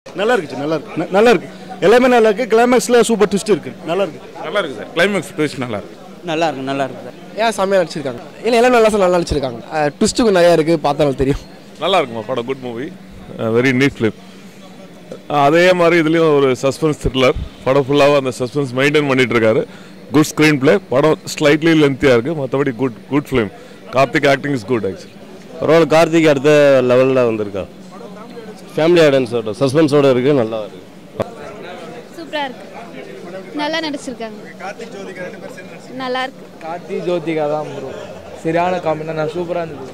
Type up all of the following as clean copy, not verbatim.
நல்லா இருக்கு, நல்லா இருக்கு. எல்லாமே நல்லா இருக்கு. கிளைமேக்ஸ்ல சூப்பர் ட்விஸ்ட் இருக்கு. நல்லா இருக்கு சார். கிளைமேக்ஸ் ட்விஸ்ட் நல்லா இருக்கு சார். ஏன் செம்மையாக நடிச்சிருக்காங்க. இல்லை எல்லாம் நல்லா நடிச்சிருக்காங்க. ட்விஸ்ட்டுக்கு நிறையா இருக்குது, பார்த்தாலும் தெரியும். நல்லா இருக்குமா படம். Good movie, very neat film. அதே மாதிரி இதுலேயும் ஒரு சஸ்பென்ஸ் த்ரில்லர். படம் ஃபுல்லாக அந்த சஸ்பென்ஸ் மெயின்டைன் பண்ணிட்டு இருக்காரு. Good screenplay. படம் ஸ்லைட்லி லென்த்தியாக இருக்குது, மற்றபடி good film. Karthik acting is good actually. பரவாயில்ல, கார்த்திக் அடுத்த லெவலில் வந்திருக்கா. ஃபேமிலி ஆடியன்ஸோட சஸ்பென்ஸோடு இருக்குது, நல்லா இருக்குது. சூப்பராக இருக்குது, நல்லா நடிச்சிருக்காங்க. நல்லா இருக்கு. கார்த்திக் ஜோதிகா தான் ப்ரோ, சரியான காம்பினேஷன், சூப்பராக இருந்தது.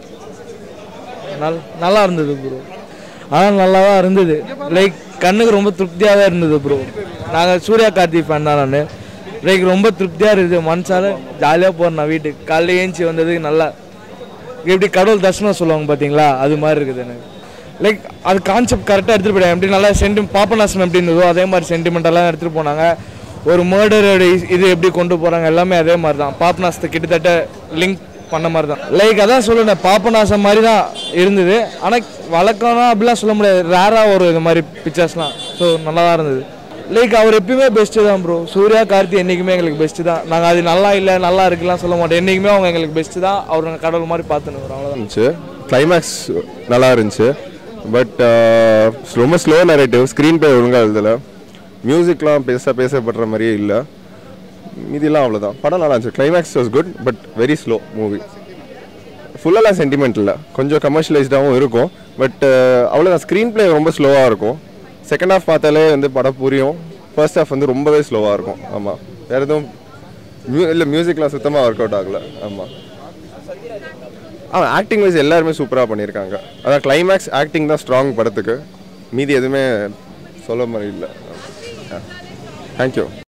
நல்லா இருந்தது ப்ரோ. ஆனால் நல்லா தான் இருந்தது. லைக் கண்ணுக்கு ரொம்ப திருப்தியாக தான் இருந்தது ப்ரோ. நாங்கள் சூர்யா கார்த்திக் ஃபேன் தான். நான் லைக் ரொம்ப திருப்தியாக இருக்குது. மனசால ஜாலியாக போகிறேன். நான் வீட்டுக்கு காலையில் ஏஞ்சி வந்ததுக்கு நல்லா எப்படி கடவுள் தர்ஷனம் சொல்லுவாங்க பார்த்தீங்களா, அது மாதிரி இருக்குது எனக்கு. லைக் அது கான்செப்ட் கரெக்டாக எடுத்துகிட்டு போயிட்டாங்க. எப்படி நல்லா பாப்பநாசம் எப்படி இருந்ததோ அதே மாதிரி சென்டிமெண்டெல்லாம் எடுத்துகிட்டு போனாங்க. ஒரு மர்டரோட இது எப்படி கொண்டு போகிறாங்க எல்லாமே அதே மாதிரி தான். பாப்பநாசத்தை கிட்டத்தட்ட லிங்க் பண்ண மாதிரி தான். லைக் அதான் சொல்லுவேன், பாப்பநாசம் மாதிரி தான் இருந்தது. ஆனால் வழக்கம்னா அப்படிலாம் சொல்ல முடியாது, ரேராக ஒரு இது மாதிரி பிக்சர்ஸ்லாம். ஸோ நல்லா தான் இருந்தது. லைக் அவர் எப்பயுமே பெஸ்ட்டு தான் ப்ரோ. சூர்யா கார்த்தி என்றைக்குமே எங்களுக்கு பெஸ்ட்டு தான். நாங்கள் அது நல்லா இல்லை நல்லா இருக்குலாம் சொல்ல மாட்டோம். என்றைக்குமே அவங்க எங்களுக்கு பெஸ்ட்டு தான். அவர் நாங்கள் கடவுள் மாதிரி பார்த்துன்னு அவ்வளோதான் இருந்துச்சு. கிளைமேக்ஸ் நல்லா இருந்துச்சு. பட் ரொம்ப ஸ்லோ நரேட்டிவ். ஸ்க்ரீன் பிளே ஒழுங்காக எழுதலை. மியூசிக்லாம் பேசப்படுற மாதிரியே இல்லை. மீதிலாம் அவ்வளோதான். படம் நல்லா இருந்துச்சு. Climax was good but very slow movie. ஃபுல்லெல்லாம் சென்டிமெண்ட் இல்லை, கொஞ்சம் கமர்ஷியலைஸ்டாகவும் இருக்கும். பட் அவ்வளோதான். ஸ்க்ரீன் பிளே ரொம்ப ஸ்லோவாக இருக்கும். செகண்ட் ஹாஃப் பார்த்தாலே படம் புரியும். ஃபர்ஸ்ட் ஹாஃப் ரொம்பவே ஸ்லோவாக இருக்கும். ஆமாம், வேறு எதுவும் இல்லை. மியூசிக்லாம் சுத்தமாக ஒர்க் அவுட் ஆகலை. ஆமாம், ஆக்டிங் வைஸ் எல்லாருமே சூப்பராக பண்ணியிருக்காங்க. அதான் கிளைமேக்ஸ் ஆக்டிங் தான் ஸ்ட்ராங் படத்துக்கு. மீதி எதுவுமே சொல்ல மாதிரி இல்லை. தேங்க்யூ.